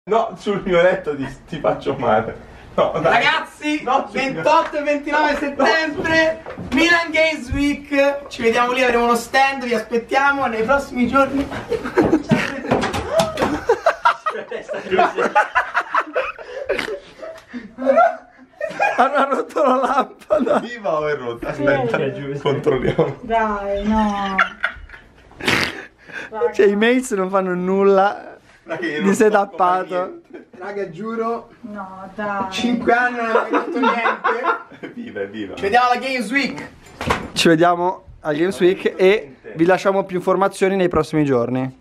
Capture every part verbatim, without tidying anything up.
No, sul mio letto ti, ti faccio male. No, dai. Ragazzi, no, ventotto e ventinove settembre, Milan Games Week. Ci vediamo lì, avremo uno stand, vi aspettiamo nei prossimi giorni. Hanno rotto la lampada. Viva o è rotta? Aspetta, Sì. controlliamo. Dai, no. Raga. Cioè i mates non fanno nulla di setappato. Raga, giuro, No, dai. cinque anni non ho mai fatto niente. Viva, viva. Ci vediamo alla Games Week. Ci vediamo al Games Week e vi lasciamo più informazioni nei prossimi giorni.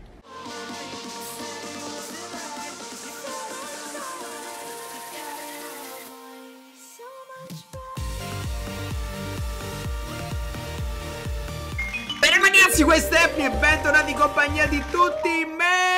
Bene ragazzi, questo è Epli e bentornati in compagnia di tutti i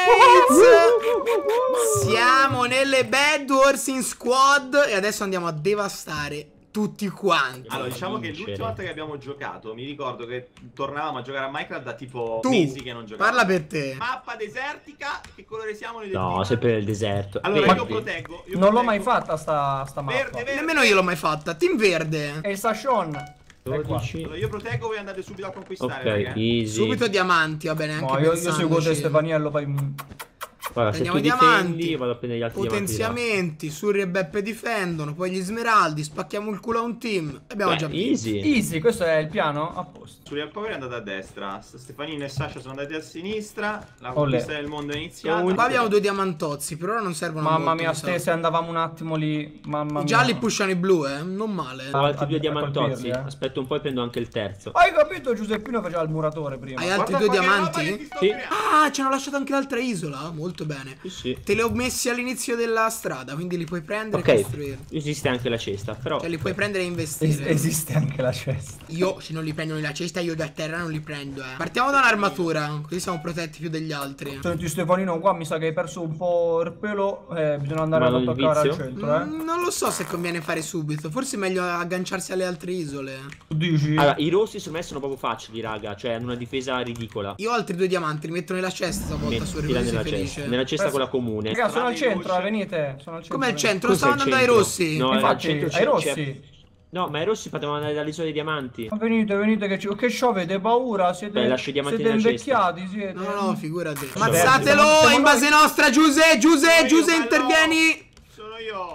mates. Siamo nelle Bad Wars in Squad e adesso andiamo a devastare tutti quanti. Allora, diciamo che l'ultima volta che abbiamo giocato, mi ricordo che tornavamo a giocare a Minecraft da tipo Tu, mesi che non giocavamo. parla per te. Mappa desertica, che colore siamo noi del No, team? sempre nel deserto. Allora Vedi? io proteggo. Io Non l'ho proteggo. mai fatta sta, sta mappa. Verde, verde. Nemmeno io l'ho mai fatta. Team verde. È il Sashon. dodici. Allora, io proteggo, voi andate subito a conquistare. Ok, raga. easy. Subito diamanti, va bene, anche No, io, io seguo te pensandoci. Stefaniello, fai... Guarda, se tu Prendiamo i difendi, diamanti, io vado a prendere gli altri potenziamenti, Surri e Beppe difendono, poi gli smeraldi, spacchiamo il culo a un team. Abbiamo già diamanti. vinto. Easy. Easy, questo è il piano? A posto. Surreal Power è andata a destra, Stefanino e Sasha sono andati a sinistra, la Olè. conquista del mondo è iniziata. Qua abbiamo due diamantozzi, per ora non servono a Mamma molto, mia, mi sa. ste se andavamo un attimo lì. Mamma I mia. gialli pushano i blu, eh, non male. Ho altri a- due a diamantozzi. colpirli, eh. Aspetta un po' e prendo anche il terzo. Hai capito? Giuseppino faceva il muratore prima. Hai altri Guarda due qua che roba che diamanti? ti sto Sì. creando. Ah, ci hanno lasciato anche l'altra isola, molto bene. Sì, sì. Te li ho messi all'inizio della strada, quindi li puoi prendere e Ok, costruire. esiste anche la cesta, però. Cioè li puoi prendere e Es- investire. esiste anche la cesta. Io se non li prendo nella cesta, io da terra non li prendo, eh. Partiamo da un'armatura, così siamo protetti più degli altri. Senti Stefanino, qua mi sa che hai perso un po' il pelo. Eh, bisogna andare Ma a non il toccare al vizio? centro, eh. Mm, non lo so se conviene fare subito, forse è meglio agganciarsi alle altre isole. Tu dici? Allora, i rossi secondo me sono proprio facili, raga. Cioè, hanno una difesa ridicola. Io ho altri due diamanti, li metto nella cesta stavolta, su Mettila sei nella felice. cesta. Nella cesta quella comune. Raga, sono al Strade centro, eh, veloci. venite. Sono al centro. Come al venite. centro? Stavo Cos'è il andando ai centro? rossi. No, al Infatti, centro ai c'è- rossi. c'è- No, ma i rossi potevano andare dall'isola dei diamanti. Ma venite, venite che, ci... che c'ho, avete paura? Siete, Beh, lascio i diamanti siete nella invecchiati, siete. No, no, figurati. Siamo- Ammazzatelo siamo in base noi. nostra, Giuse, Giuse, Sono io, Giuse, bello. intervieni. Sono io.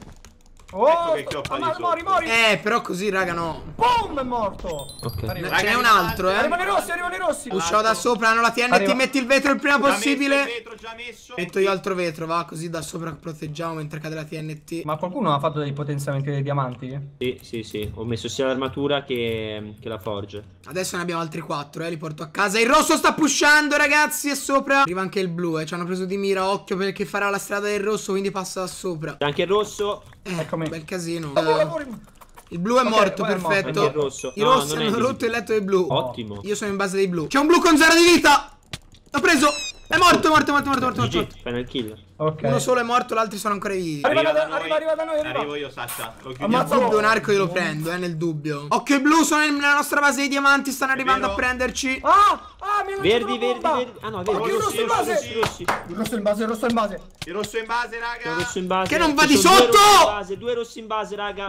Oh, Ecco che chioppa ah, di ma- sotto. mori, mori. Eh, però così, raga, no. Boom, è morto. Ok. Arriva. Ce n'è Raga, un altro, eh. Arrivano i rossi, arrivano i rossi. Usciamo da sopra, hanno la T N T, Arriva. metti il vetro il prima Già messo il possibile. vetro, già messo. Metto io altro vetro, va, così da sopra proteggiamo mentre cade la T N T. Ma qualcuno ha fatto dei potenziamenti dei diamanti? Sì, sì, sì. Ho messo sia l'armatura che, che la forge. Adesso ne abbiamo altri quattro, eh, li porto a casa. Il rosso sta pushando, ragazzi, è sopra. Arriva anche il blu, eh, ci hanno preso di mira, occhio perché farà la strada del rosso, quindi passa da sopra. C'è anche il rosso. Eh, Eccomi. bel casino. Lavoro, Eh, lavoro. il blu è Ok, morto, qua è morto. perfetto. Anche il rosso. I No, rossi non è hanno visibile. rotto il letto del blu. Ottimo. Io sono in base dei blu. C'è un blu con zero di vita. L'ho preso. È morto, è morto, è morto, è morto, è morto, è morto. G G, final kill. Ok. Uno solo è morto, gli altri sono ancora vivi. Arriva da- da noi. arriva, arriva da noi, arriva. Arrivo io, Sasha. Lo chiudiamo. Ammazza- Dubbio un arco io lo prendo, eh, nel dubbio. Occhio i blu, sono nella nostra base dei diamanti, stanno arrivando vero. a prenderci. Ah, ah, mi hanno Verdi, lanciato una verdi, bomba. verdi. Ah no, verdi. Occhio, il rosso in rossi, base. rossi, Rossi. Il rosso in base, il rosso in base. Il rosso in base, C'è un raga. rosso in base. Che non va Ci di sono due sotto! rossi in base, due rossi in base, raga.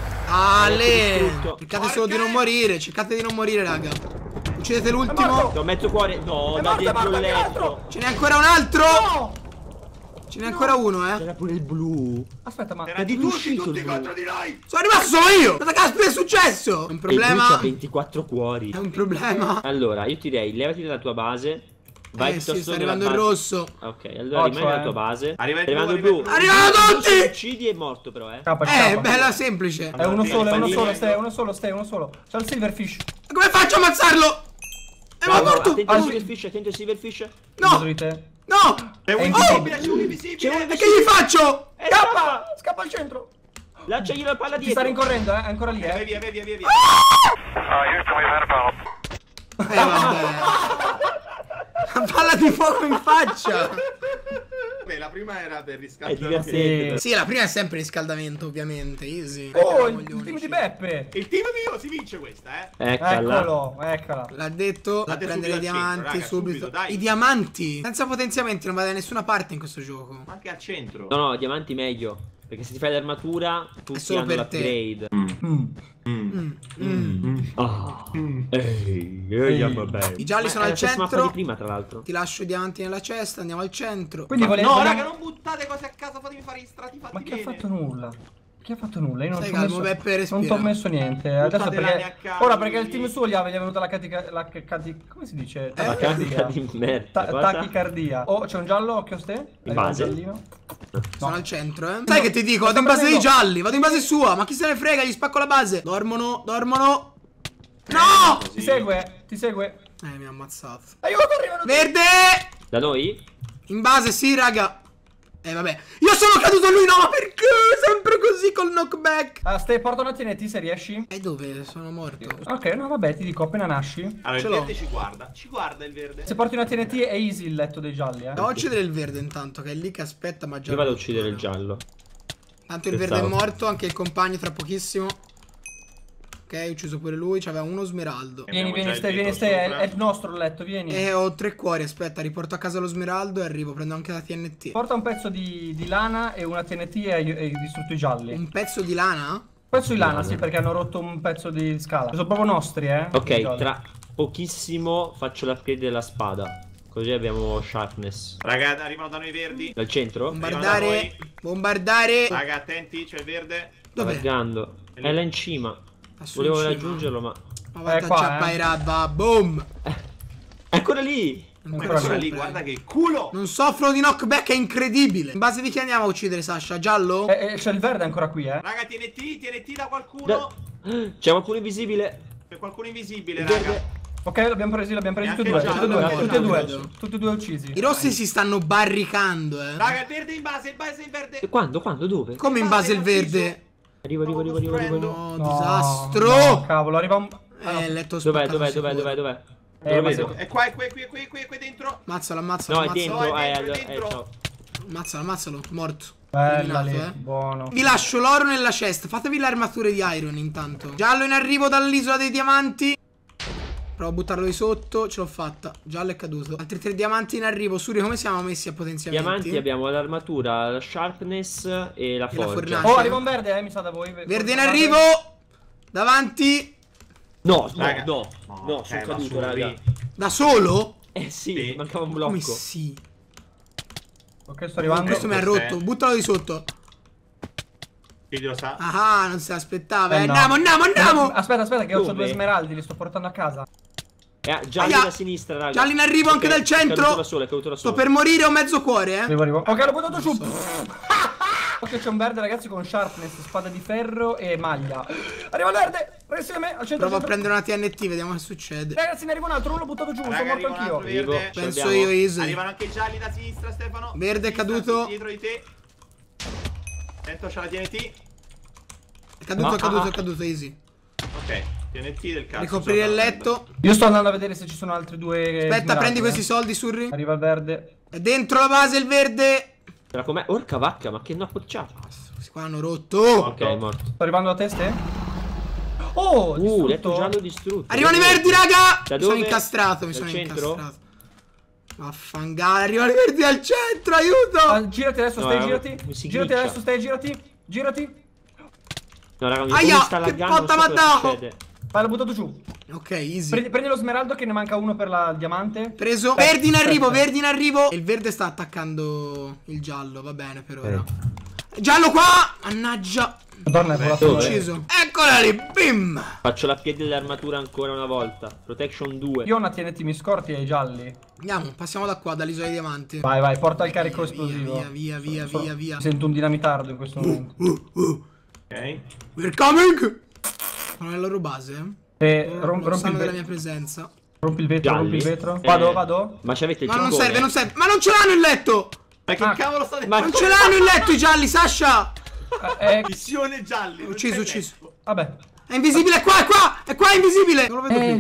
Ale, distrutto. cercate solo di non morire, cercate di non morire, raga. Uccidete l'ultimo. morto. No, mezzo cuore. No, È da morto, è dentro morto, il anche letto. l'altro. Ce n'è ancora un altro. No! Ce n'è ancora uno, eh. C'era pure il blu. Aspetta, ma... Era di dove è tutti, uscito tutti il blu? contro di noi. Sono rimasto solo io. Cosa caspita è successo? È un E lui problema. c'ha ventiquattro cuori. È un problema. Allora, io ti direi, levati dalla tua base. Vai Eh piuttosto sì, sta nella arrivando il base. rosso. Ok, allora Oh, rimani cioè- nella tua base. Arriva il Arrivando il blu, blu. arriva il blu. Arrivano Se tutti! uccidi è morto però, eh. Scappa, Eh, scappa. bella semplice. È uno solo, è uno Fallire. solo, stai, uno solo, stai, uno solo. C'è il silverfish. Come faccio a ammazzarlo? È Bravo, morto. attento Ah, al sì. silverfish, attento al silverfish. No, Di te. no. È un È invisibile, c'è un invisibile. C'è uno E che gli faccio? Eh, Scappa! Scappa al centro. Lanciagli la palla Ti sta dietro. rincorrendo, eh? È ancora lì, Via, eh? via, via, via, via. Eh vabbè. Una palla di fuoco in faccia. Beh, la prima era per È riscaldare. divertente. Sì, la prima è sempre riscaldamento, ovviamente. Easy. Oh, il, Siamo gli il team unici. di Beppe. Il team mio si vince questa, eh. Eccola. Eccolo, eccola. L'ha detto, da Date prendere i subito al diamanti centro, raga, subito. subito, dai. I diamanti senza potenziamenti non va da nessuna parte in questo gioco. Ma anche al centro. No, no, diamanti meglio. Perché se ti fai l'armatura, tutti solo hanno per te. l'upgrade. Mm. Mm, mm. Ah. Ehi, andiamo bene. I gialli Ma sono è al la stessa mappa centro. di prima, tra l'altro. Ti lascio i diamanti nella cesta, andiamo al centro. Quindi volevo... No, volevo- raga, non buttate cose a casa, fatemi fare gli strati fatti Ma chi ha bene. fatto nulla? Chi ha fatto nulla? Io non Stai ci ho calmo, messo, Beppe, respira. non ti ho messo niente. Adesso Buttate perché... l'anni a caso, Ora perché il così. team suo gli aveva venuta la catica... la cati... come si dice? La carica di merda. Ta- guarda. tachicardia. Oh, c'è un giallo, occhio a ste? Arriva un base. giallino. Sono al centro, eh. Sai che ti dico? Lo Vado in sta base dei prendendo. gialli, vado in base sua. Ma chi se ne frega, gli spacco la base. Dormono, dormono. No! Ti segue, ti segue. Eh, mi ha ammazzato. Aiuto, arrivano. Verde! Da noi? In base, sì, raga. Eh, vabbè. Io sono caduto, lui no, ma perché? Sempre così col knockback. Ah, stai, porta una T N T se riesci. E dove? Sono morto. Ok, no, vabbè, ti dico, appena nasci. Allora, Ce il l'ho. verde ci guarda. Ci guarda il verde. Se porti una T N T è easy il letto dei gialli, eh. Devo uccidere il verde intanto, che è lì che aspetta, ma già... Io vado a uccidere il giallo. Tanto il verde è Pensavo. morto, anche il compagno tra pochissimo. Ok, ho ucciso pure lui, c'aveva uno smeraldo. Vieni, Abbiamo vieni, già il stai, vieni, vetro stai, è, sopra. è il nostro il letto, vieni. E ho tre cuori, aspetta, riporto a casa lo smeraldo e arrivo, prendo anche la T N T. Porta un pezzo di, di lana e una T N T e hai, hai distrutto i gialli. Un Un pezzo di lana? pezzo di lana, sì, perché hanno rotto un pezzo di scala. Sono proprio nostri, eh. i Ok, gialli. tra pochissimo faccio l'upgrade della spada. Così abbiamo sharpness. Raga, arrivano da noi i verdi. Dal centro? Bombardare, bombardare. Raga, attenti, c'è il verde. Dov'è? Laggando. È là in cima. Su Volevo in cima. raggiungerlo, ma... Ma vado Eh, a qua, ciappairà, va, boom. È ancora lì! Ancora Ancora Guarda sopra, lì, eh. guarda che culo. Non soffro di knockback, è incredibile. In base di chi andiamo a uccidere, Sasha? Giallo? Eh, eh, c'è il verde ancora qui, eh. Raga, T N T, T N T da qualcuno. Da- C'è qualcuno invisibile. C'è qualcuno invisibile, Il raga. verde. Ok, l'abbiamo presi, l'abbiamo presi E tutti e anche due. il Tutti e due, giallo, tutti e due. vedo. Tutti e due uccisi. I rossi si stanno barricando, eh. Raga, il verde in base, il base, il verde. E quando? Quando? Dove? Come in base il verde? Arrivo, arrivo, arrivo, arrivo, arrivo. No, No, disastro. no, cavolo, arriva un... ah, no. Eh, il letto Dov'è, spaccato dov'è, sicuro. dov'è, dov'è, dov'è? Eh, Non lo ma vedo. se- È qua, è qui, è qui, è qui, è qui, è qui dentro. Ammazzalo, ammazzalo, No, è ammazzalo. dentro. No, è eh, dentro, è eh, dentro. so. Ammazzalo, ammazzalo, morto. Bella Eliminato, lì, eh. buono. Vi lascio l'oro nella cesta. Fatevi le armature di Iron intanto. Giallo in arrivo dall'isola dei diamanti. Provo a buttarlo di sotto. Ce l'ho fatta. Giallo è caduto. Altri tre diamanti in arrivo. Suri, come siamo messi a potenziamenti? Diamanti abbiamo l'armatura, la sharpness e la E la forgia. fornace. Oh, arriva un verde, eh, mi sa da voi. Verde in arrivo. Davanti. No, no, Raga. no, No, no, eh, sono ma caduto, su, raga. lì. Da solo? Eh sì, Sì. mancava un Come blocco. sì? Ok, sto arrivando. Questo mi ha Cos'è? rotto. Buttalo di sotto. Chi lo sa? Ah, non se l'aspettava. Eh, eh. no. Andiamo, andiamo, andiamo. Aspetta, aspetta, che ho Dove? due smeraldi, li sto portando a casa. Eh, gialli Aia. da sinistra, raga. Gialli in arrivo anche Ok, dal È caduto centro. da solo, è caduto da Sto solo. per morire, ho mezzo cuore, eh. Arrivo, arrivo. Ok, l'ho buttato giù. Ok, c'è un verde, ragazzi, con sharpness, spada di ferro e maglia. Arriva il verde, preso insieme al centro. Provo a centro. prendere una T N T, vediamo che succede. Ragazzi, ne arriva un altro, uno l'ho buttato giù, sono Raga, morto arriva un anch'io. altro Arrivo. verde. Ce Penso l'abbiamo. io easy. Arrivano anche i gialli da sinistra, Stefano. Verde è Sinistra, caduto. Dietro di te. Attento, c'è la T N T. È caduto, Ah, è caduto, ah, è caduto, easy. Ok, T N T del cazzo. Ricoprire il sto letto. Io sto andando a vedere se ci sono altri due. Aspetta, smeraldi, prendi eh. questi soldi, Surri. Arriva il verde. È dentro la base il verde. Era com'è? Orca vacca, ma che knockcciato. Questi qua hanno rotto. Ok, è morto. Sto arrivando a teste. Oh, Uh, distrutto. letto giallo distrutto. Arrivano i Da verdi, dove? raga. Da Mi sono dove? incastrato, mi Dal sono centro? incastrato. Vaffanculo, arrivano i verdi al centro, aiuto. Ah, girati adesso, No, stai, eh, girati. mi si Girati glitcha. adesso, stai, girati. Girati. No, raga, mi Aia, sta che laggando, botta non so m'ha cosa dato. succede. Vai, l'ho buttato giù. Ok, easy. Prendi, prendi lo smeraldo che ne manca uno per la diamante. Preso. Aspetta, Verdi in arrivo, aspetta. verdi in arrivo. Il verde sta attaccando il giallo, va bene per ora. Giallo qua. Mannaggia. Madonna, è volato. dove? Ucciso. Eccola lì, bim. Faccio la piede dell'armatura ancora una volta. Protection due. Io ho una T N T, mi scorti ai gialli. Andiamo, passiamo da qua, dall'isola dei diamanti. Vai, vai, porta il carico Via, esplosivo. Via, via, via, So- via, via. Mi sento un dinamitardo in questo momento. Uh, uh. Ok. We're coming. Sono nella loro base. E Non rom- rompi, sanno il della ve- mia presenza. rompi il vetro, Gialli. rompi il vetro. Eh, Vado, vado. Ma c'avete il Ma non giocone? serve, non serve. Ma non ce l'hanno il letto. Ma che Ah. cavolo state Ma- Non ce l'hanno il letto i gialli, Sasha. Eh, eh, Missione gialli. non Ucciso, c'è ucciso. letto. vabbè. È invisibile, è qua, è qua. È qua, è invisibile. Non lo vedo Eh. più.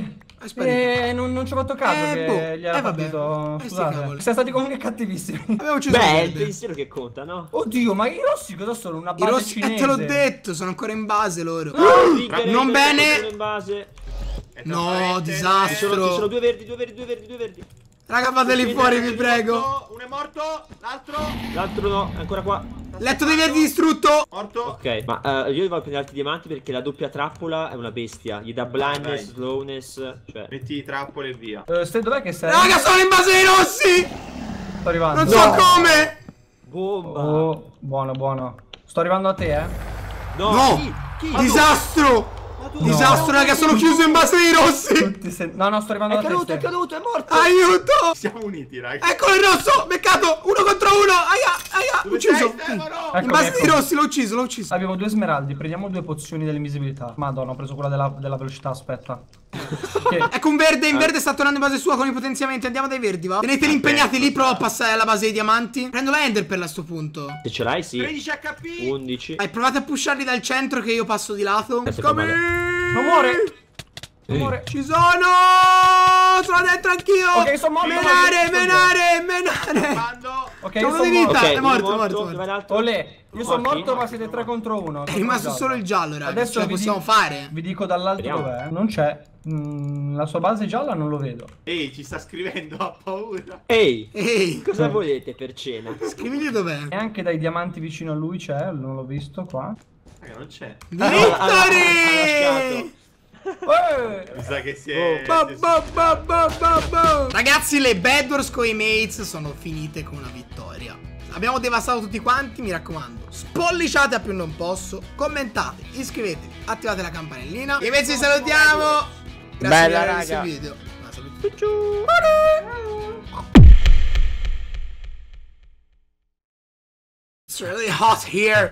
È sparito. Eh, non, non ci ho fatto caso Eh, che boh. gli era Eh, vabbè. partito. Eh, sti Scusate. cavoli. Siamo stati comunque cattivissimi. Abbiamo ucciso Beh, il è il verde. pensiero che conta, no? Oddio, ma i rossi cosa sono? Una I base rossi, cinese? eh, te l'ho detto, sono ancora in base loro. Trigger, non Raiden, bene. sono in base. È No, trasparente, disastro. Ci sono, ci sono due verdi, due verdi, due verdi, due verdi. Raga, fateli fuori, vi prego. Morto, uno è morto, l'altro L'altro no, è ancora qua. Letto dei verdi distrutto. morto. Ok, ma eh, io devo prendere altri diamanti perché la doppia trappola è una bestia. Gli dà blindness, dai. slowness, cioè... Metti i trappole e via. Eh, Ste, dov'è che sei? Raga, sono in base ai rossi. Sto arrivando. Non so come. Bomba! Oh, buono, buono. Sto arrivando a te, eh. No! No. Chi? Chi? Disastro. Disastro, raga, sono chiuso in base ai rossi. Tutti se... No, no, sto arrivando È a te. caduto, è Ste. caduto, è morto! Aiuto. Siamo uniti, raga. Eccolo il rosso. Beccato. Uno contro uno. Aia, aia. Dove Ucciso. sei, Stefano? In Eccomi, base ai eccomi. rossi, l'ho ucciso, l'ho ucciso. Abbiamo due smeraldi, prendiamo due pozioni dell'invisibilità. Madonna, ho preso quella della, della velocità, aspetta. Che... Ecco un verde, in verde sta tornando in base sua con i potenziamenti. Andiamo dai verdi, va? Teneteli impegnati lì, prova a passare alla base dei diamanti. Prendo la Ender per a sto punto. Se ce l'hai, sì. tredici H P. undici. Vai, provate a pusharli dal centro che io passo di lato. Eh, se fa Come? male. Non muore! Non muore! Ci sono! Sono dentro anch'io! Ok, sono morto. Menare, menare, menare! Quando? Ok, C'è io uno sono di morto. vita. Ok, è morto, uno è morto, è dove morto. è l'altro? Olè, io sono Morti? morto ma siete tre contro uno. È rimasto solo il giallo, raga. Adesso Ce la vi possiamo dico- fare. Vi dico dall'alto Vediamo. dov'è. Non c'è. Mm, la sua base gialla non lo vedo. Ehi, ci sta scrivendo, ho paura. Ehi! Ehi, Cosa volete per cena? scrivigli dov'è. E anche dai diamanti vicino a lui c'è, non l'ho visto qua. Raga, non c'è. Ha Vittory! Eh! Mi sa che si è... Bo, bo, bo, bo, bo, bo. Ragazzi, le Bad Wars con i mates sono finite con una vittoria. Abbiamo devastato tutti quanti, mi raccomando. Spolliciate a più non posso, commentate, iscrivetevi, attivate la campanellina. E invece ci salutiamo. Grazie Bella, per aver visto il raga. video. Ma saluti. It's really hot here.